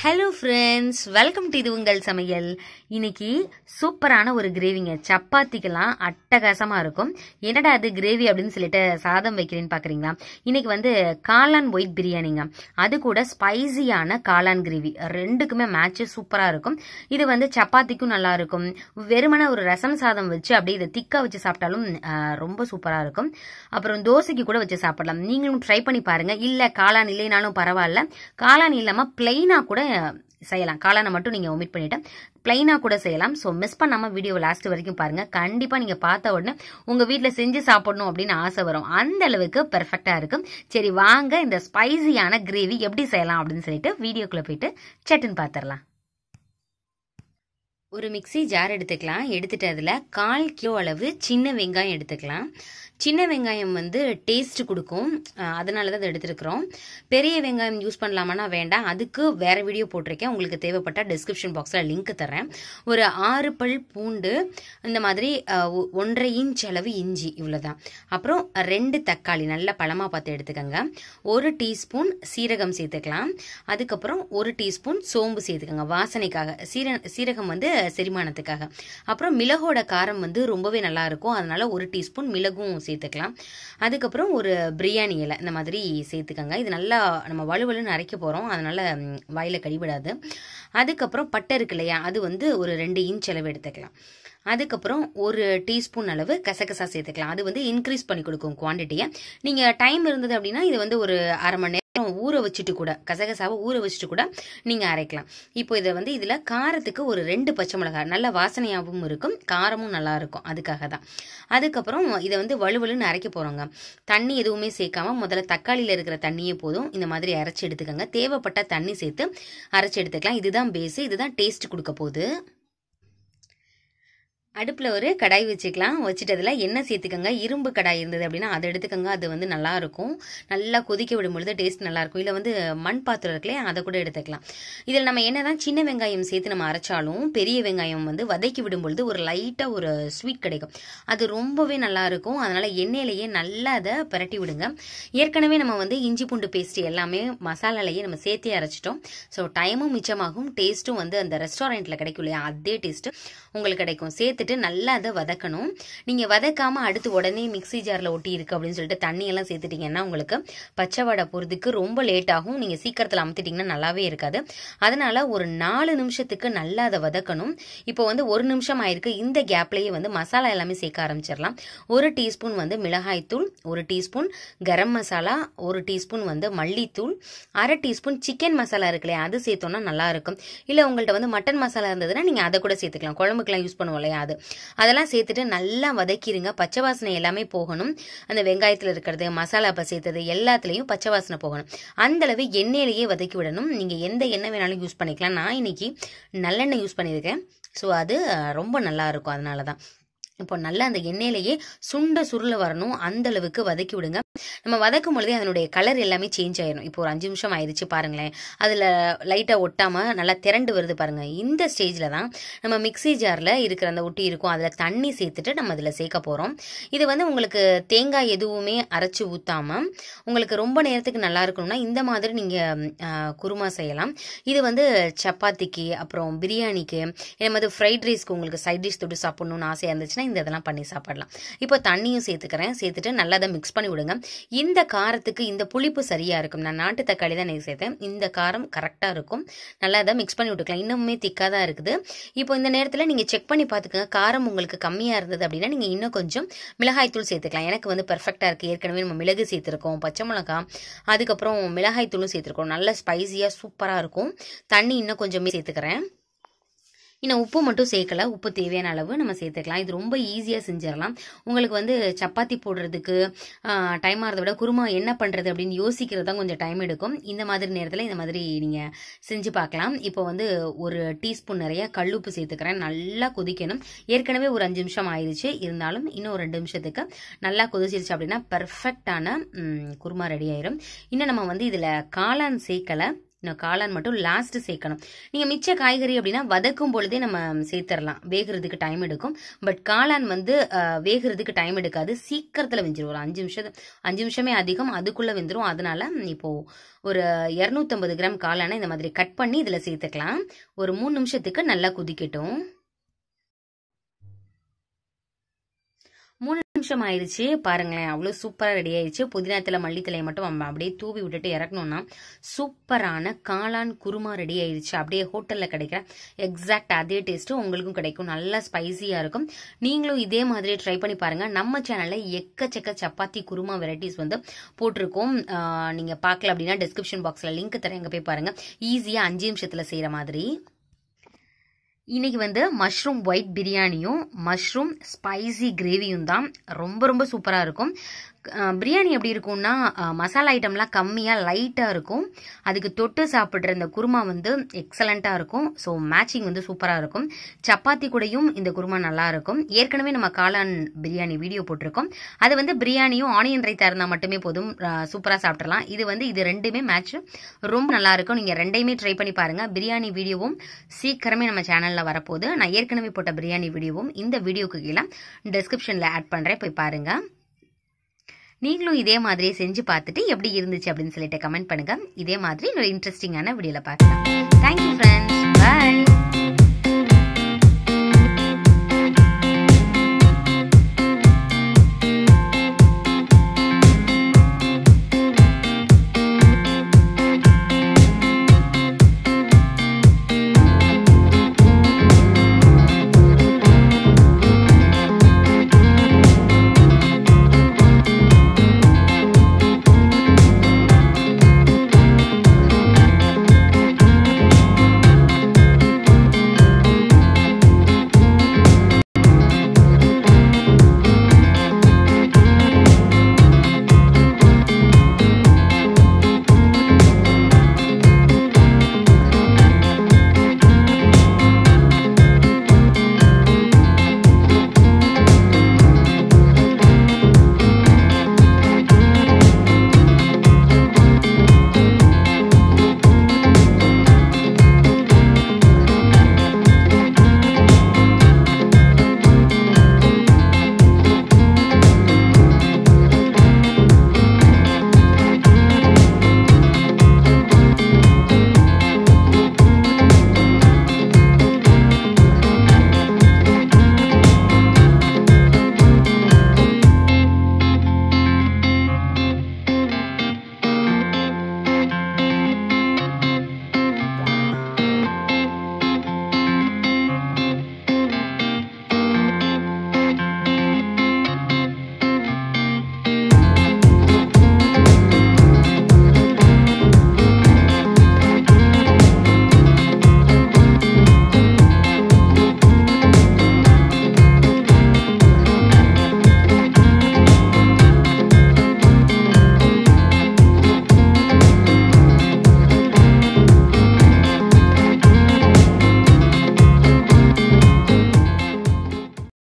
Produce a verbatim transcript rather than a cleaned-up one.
Hello friends, welcome to இது உங்கள் சமையல். இன்னைக்கு சூப்பரான ஒரு கிரேவிங்க. சப்பாத்திக்கெல்லாம் அட்டகாசமாக இருக்கும். என்னடா அது கிரேவி அப்படின்னு சொல்லிட்டு சாதம் வைக்கிறேன்னு பார்க்குறீங்களா? இன்னைக்கு வந்து காளான் ஒயிட் பிரியாணிங்க. அது கூட ஸ்பைசியான காளான் கிரேவி, ரெண்டுக்குமே மேட்ச்சு சூப்பராக இருக்கும். இது வந்து சப்பாத்திக்கும் நல்லா இருக்கும். வெறுமன ஒரு ரசம் சாதம் வச்சு அப்படியே இதை திக்காக வச்சு சாப்பிட்டாலும் ரொம்ப சூப்பராக இருக்கும். அப்புறம் தோசைக்கு கூட வச்சு சாப்பிடலாம். நீங்களும் ட்ரை பண்ணி பாருங்க. இல்லை காளான் இல்லைனாலும் பரவாயில்ல, காளான் இல்லாமல் பிளெயினாக கூட செய்யலாம். காளானை மட்டும் நீங்க ஒமிட் பண்ணிட்டு பிளைனா கூட செய்யலாம். ஸோ மிஸ் பண்ணாம வீடியோ லாஸ்ட் வரைக்கும் பாருங்க. கண்டிப்பா நீங்க பார்த்த உடனே உங்க வீட்டுல செஞ்சு சாப்பிடணும் அப்படின்னு ஆசை வரும். அந்த அளவுக்கு பெர்ஃபெக்டா இருக்கும். சரி வாங்க இந்த ஸ்பைசியான கிரேவி எப்படி செய்யலாம் அப்படின்னு சொல்லிட்டு வீடியோக்குள்ள போயிட்டு சட்டுன்னு பாத்திரலாம். ஒரு மிக்சி ஜார் எடுத்துக்கலாம். எடுத்துட்டு அதில் கால் கிலோ அளவு சின்ன வெங்காயம் எடுத்துக்கலாம். சின்ன வெங்காயம் வந்து டேஸ்ட் கொடுக்கும், அதனால தான் அதை எடுத்துருக்குறோம். பெரிய வெங்காயம் யூஸ் பண்ணலாமான்னா வேண்டாம், அதுக்கு வேற வீடியோ போட்டிருக்கேன். உங்களுக்கு தேவைப்பட்ட டிஸ்கிரிப்ஷன் பாக்ஸில் லிங்க் தரேன். ஒரு ஆறு பல் பூண்டு, இந்த மாதிரி ஒன்றரை இன்ச் அளவு இஞ்சி, இவ்வளோதான். அப்புறம் ரெண்டு தக்காளி நல்லா பழமாக பார்த்து எடுத்துக்கோங்க. ஒரு டீஸ்பூன் சீரகம் சேர்த்துக்கலாம். அதுக்கப்புறம் ஒரு டீஸ்பூன் சோம்பு சேர்த்துக்கோங்க வாசனைக்காக. சீர சீரகம் வந்து செரிமானத்துக்காக. அப்புறம் மிளகோட காரம் வந்து ரொம்பவே நல்லா இருக்கும், அதனால ஒரு டீஸ்பூன் மிளகும் சேர்த்துக்கலாம். அதுக்கப்புறம் ஒரு பிரியாணி இலை இந்த மாதிரி சேர்த்துக்கோங்க. இது நல்லா நம்ம வலுவலுன்னு அரைக்க போறோம், அதனால வாயில கடிபடாது. அதுக்கப்புறம் பட்டை இருக்கு இல்லையா, அது வந்து ஒரு ரெண்டு இன்ச் அளவு எடுத்துக்கலாம். அதுக்கப்புறம் ஒரு டீஸ்பூன் அளவு கசகசா சேர்த்துக்கலாம். அது வந்து இன்க்ரீஸ் பண்ணி கொடுக்கும் குவான்டிட்டியை. நீங்க டைம் இருந்தது அப்படின்னா இது வந்து ஒரு அரை மணி நேரம் ஊற வச்சுட்டு கூட, கசகசாவை ஊற வச்சுட்டு கூட நீங்க அரைக்கலாம். இப்போ இதை வந்து இதுல காரத்துக்கு ஒரு ரெண்டு பச்சை மிளகாய், நல்ல வாசனையாகவும் இருக்கும், காரமும் நல்லா இருக்கும், அதுக்காக தான். அதுக்கப்புறம் இதை வந்து வலுவலுன்னு அரைக்க போறோங்க. தண்ணி எதுவுமே சேர்க்காம முதல்ல தக்காளியில இருக்கிற தண்ணியே போதும். இந்த மாதிரி அரைச்சி எடுத்துக்கோங்க. தேவைப்பட்ட தண்ணி சேர்த்து அரைச்சி எடுத்துக்கலாம். இதுதான் பேஸ், இதுதான் டேஸ்ட் கொடுக்க போகுது. அடுப்பில் ஒரு கடாய் வச்சுக்கலாம். வச்சுட்டு அதில் எண்ணெய் சேர்த்துக்கோங்க. இரும்பு கடாய் இருந்தது அப்படின்னா அதை எடுத்துக்கோங்க. அது வந்து நல்லா இருக்கும். நல்லா கொதிக்க விடும் பொழுது டேஸ்ட் நல்லா இருக்கும். இல்லை வந்து மண் பாத்திரம் இருக்குல்லையே, அதை கூட எடுத்துக்கலாம். இதில் நம்ம என்னதான் சின்ன வெங்காயம் சேர்த்து நம்ம அரைச்சாலும் பெரிய வெங்காயம் வந்து வதக்கி விடும் பொழுது ஒரு லைட்டாக ஒரு ஸ்வீட் கிடைக்கும். அது ரொம்பவே நல்லா இருக்கும். அதனால எண்ணெயிலேயே நல்லா அதை பரட்டி விடுங்க. ஏற்கனவே நம்ம வந்து இஞ்சி பூண்டு பேஸ்ட் எல்லாமே மசாலாலேயே நம்ம சேர்த்தே அரைச்சிட்டோம். ஸோ டைமும் மிச்சமாகும், டேஸ்ட்டும் வந்து அந்த ரெஸ்டாரண்ட்டில் கிடைக்கும் இல்லையா, அதே டேஸ்ட் உங்களுக்கு கிடைக்கும். சேர்த்து நல்லா அதை வதக்கணும். நீங்க வதக்காம அடுத்து உடனே மிக்சி ஜார்ல ஒட்டி இருக்கு அப்படின்னு சொல்லிட்டு தண்ணி எல்லாம் சேர்த்துட்டீங்கன்னா உங்களுக்கு பச்சை வடை போறதுக்கு ரொம்ப லேட் ஆகும். நீங்க சீக்கிரத்துல அமுத்திட்டீங்கன்னா நல்லாவே இருக்காது. அதனால ஒரு நாலு நிமிஷத்துக்கு நல்லா அதை வதக்கணும். இப்போ வந்து ஒரு நிமிஷம் ஆயிருக்கு. இந்த கேப்லயே வந்து மசாலா எல்லாமே சேர்க்க ஆரம்பிச்சிடலாம். ஒரு டீஸ்பூன் வந்து மிளகாய் தூள், ஒரு டீஸ்பூன் கரம் மசாலா, ஒரு டீஸ்பூன் வந்து மல்லித்தூள், அரை டீஸ்பூன் சிக்கன் மசாலா இருக்குல்லையா, அது சேர்த்தோம்னா நல்லா இருக்கும். இல்ல உங்கள்ட்ட வந்து மட்டன் மசாலா இருந்ததுன்னா நீங்க அதை கூட சேர்த்துக்கலாம். குழம்புக்கெல்லாம் யூஸ் பண்ணுவோம் இல்லையா, அது அதெல்லாம் சேர்த்துட்டு நல்லா வதக்கிடுங்க. பச்சை வாசனை எல்லாமே போகணும். அந்த வெங்காயத்துல இருக்கிறது, மசாலா அப்ப சேர்த்தது எல்லாத்துலயும் பச்சை வாசனை போகணும். அந்த அளவு எண்ணெயிலேயே வதக்கி விடணும். நீங்க எந்த எண்ணெய் வேணாலும் யூஸ் பண்ணிக்கலாம். நான் இன்னைக்கு நல்லெண்ணெய் யூஸ் பண்ணியிருக்கேன். ஸோ அது ரொம்ப நல்லா இருக்கும், அதனாலதான். இப்போ நல்லா அந்த எண்ணெயிலேயே சுண்ட சுருள வரணும், அந்த அளவுக்கு வதக்கி விடுங்க. நம்ம வதக்கும் பொழுதே அதனுடைய கலர் எல்லாமே சேஞ்ச் ஆயிடும். இப்போ ஒரு அஞ்சு நிமிஷம் ஆயிடுச்சு பாருங்களேன். அதுல லைட்டா ஒட்டாம நல்லா திரண்டு வருது பாருங்க. இந்த ஸ்டேஜ்ல தான் நம்ம மிக்சி ஜார்ல இருக்கிற அந்த ஒட்டி இருக்கும், அதுல தண்ணி சேர்த்துட்டு நம்ம அதுல சேர்க்க போறோம். இது வந்து உங்களுக்கு தேங்காய் எதுவுமே அரைச்சு ஊத்தாம உங்களுக்கு ரொம்ப நேரத்துக்கு நல்லா இருக்கணும்னா இந்த மாதிரி நீங்க குருமா செய்யலாம். இது வந்து சப்பாத்திக்கு, அப்புறம் பிரியாணிக்கு, இந்த மாதிரி ஃப்ரைட் ரைஸ்க்கு உங்களுக்கு சைட் டிஷ் தொட்டு சாப்பிடணும்னு ஆசையா இருந்துச்சுன்னா இந்த இதெல்லாம் பண்ணி சாப்பிடலாம். இப்போ தண்ணியும் சேர்த்துக்கிறேன். சேர்த்துட்டு நல்லா அதை மிக்ஸ் பண்ணி விடுங்க. இந்த காரத்துக்கு இந்த புளிப்பு சரியா இருக்கும். நான் நாட்டு தக்காளி தான் நான் சேர்த்தேன். இந்த காரம் கரெக்டா இருக்கும். நல்லா அதை மிக்ஸ் பண்ணி விட்டுக்கலாம். இன்னுமே திக்கா தான் இருக்குது. இப்போ இந்த நேரத்தில் நீங்க செக் பண்ணி பார்த்துக்கோங்க. காரம் உங்களுக்கு கம்மியா இருந்தது அப்படின்னா நீங்க இன்னும் கொஞ்சம் மிளகாய் தூள் சேர்த்துக்கலாம். எனக்கு வந்து பெர்ஃபெக்டா இருக்கு. ஏற்கனவே நம்ம மிளகு சேர்த்திருக்கோம், பச்சை மிளகாய், அதுக்கப்புறம் மிளகாய் தூளும் சேர்த்திருக்கோம். நல்ல ஸ்பைசியா சூப்பரா இருக்கும். தண்ணி இன்னும் கொஞ்சமே சேர்த்துக்கிறேன். இன்னும் உப்பு மட்டும் சேர்க்கல. உப்பு தேவையான அளவு நம்ம சேர்த்துக்கலாம். இது ரொம்ப ஈஸியாக செஞ்சிடலாம். உங்களுக்கு வந்து சப்பாத்தி போடுறதுக்கு டைம் ஆகிறத விட குருமா என்ன பண்ணுறது அப்படின்னு யோசிக்கிறது தான் கொஞ்சம் டைம் எடுக்கும். இந்த மாதிரி நேரத்தில் இந்த மாதிரி நீங்கள் செஞ்சு பார்க்கலாம். இப்போ வந்து ஒரு டீஸ்பூன் நிறைய கல்லுப்பு சேர்த்துக்கிறேன். நல்லா கொதிக்கணும். ஏற்கனவே ஒரு அஞ்சு நிமிஷம் ஆயிடுச்சு, இருந்தாலும் இன்னும் ஒரு ரெண்டு நிமிஷத்துக்கு நல்லா கொதிச்சிருச்சு அப்படின்னா பர்ஃபெக்டான குருமா ரெடி ஆயிரும். இன்னும் நம்ம வந்து இதில் காளான் சேர்க்கலை. இன்னும் காளான் மட்டும் லாஸ்ட் சேர்க்கணும். நீங்கள் மிச்ச காய்கறி அப்படின்னா வதக்கும் பொழுதே நம்ம சேர்த்துடலாம், வேகிறதுக்கு டைம் எடுக்கும். பட் காளான் வந்து வேகிறதுக்கு டைம் எடுக்காது, சீக்கிரத்தில் வெஞ்சிரும். ஒரு அஞ்சு நிமிஷம் அஞ்சு நிமிஷமே அதிகம், அதுக்குள்ளே வெந்துடும். அதனால இப்போது ஒரு இரநூத்தம்பது கிராம் காளானை இந்த மாதிரி கட் பண்ணி இதில் சேர்த்துக்கலாம். ஒரு மூணு நிமிஷத்துக்கு நல்லா குதிக்கட்டும். மூணு நிமிஷம் ஆயிடுச்சு பாருங்களேன், அவ்வளோ சூப்பராக ரெடி ஆயிடுச்சு. புதினாத்தில் மல்லித்தலையை மட்டும் நம்ம அப்படியே தூவி விட்டுட்டு இறக்கணும்னா சூப்பரான காளான் குருமா ரெடி ஆயிடுச்சு. அப்படியே ஹோட்டலில் கிடைக்கிற எக்ஸாக்ட் அதே டேஸ்ட்டு உங்களுக்கும் கிடைக்கும். நல்லா ஸ்பைசியாக இருக்கும். நீங்களும் இதே மாதிரி ட்ரை பண்ணி பாருங்கள். நம்ம சேனலில் எக்கச்சக்க சப்பாத்தி குருமா வெரைட்டிஸ் வந்து போட்டிருக்கோம். நீங்கள் பார்க்கல அப்படின்னா டிஸ்கிரிப்ஷன் பாக்ஸில் லிங்க் தரேன், எங்கே போய் பாருங்கள். ஈஸியாக அஞ்சு நிமிஷத்தில் செய்கிற மாதிரி. இன்னைக்கு வந்து மஷ்ரூம் ஒயிட் பிரியாணியும் மஷ்ரூம் ஸ்பைசி கிரேவியும் தான் ரொம்ப ரொம்ப சூப்பராக இருக்கும். பிரியாணி எப்படி இருக்கும்னா மசாலா ஐட்டம்லாம் கம்மியாக லைட்டாக இருக்கும். அதுக்கு தொட்டு சாப்பிட்ற இந்த குருமா வந்து எக்ஸலண்ட்டாக இருக்கும். ஸோ மேட்சிங் வந்து சூப்பராக இருக்கும். சப்பாத்தி கூடயும் இந்த குருமா நல்லா இருக்கும். ஏற்கனவே நம்ம காளான் பிரியாணி வீடியோ போட்டிருக்கோம். அது வந்து பிரியாணியும் ஆனியன் ரைத்தா இருந்தால் மட்டுமே போதும், சூப்பராக சாப்பிட்றலாம். இது வந்து இது ரெண்டுமே மேட்ச் ரொம்ப நல்லா இருக்கும். நீங்கள் ரெண்டையுமே ட்ரை பண்ணி பாருங்கள். பிரியாணி வீடியோவும் சீக்கிரமே நம்ம சேனலில் வரப்போகுது. நான் ஏற்கனவே போட்ட பிரியாணி வீடியோவும் இந்த வீடியோக்கு கீழே டிஸ்கிரிப்ஷனில் ஆட் பண்ணுறேன், போய் பாருங்கள். நீங்களும் இதே மாதிரியே செஞ்சு பார்த்துட்டு எப்படி இருந்துச்சு அப்படின்னு சொல்லிட்டு கமெண்ட் பண்ணுங்க. இதே மாதிரி ஒரு இன்ட்ரெஸ்டிங்கான வீடியோல பார்க்கலாம். Thank you friends, by.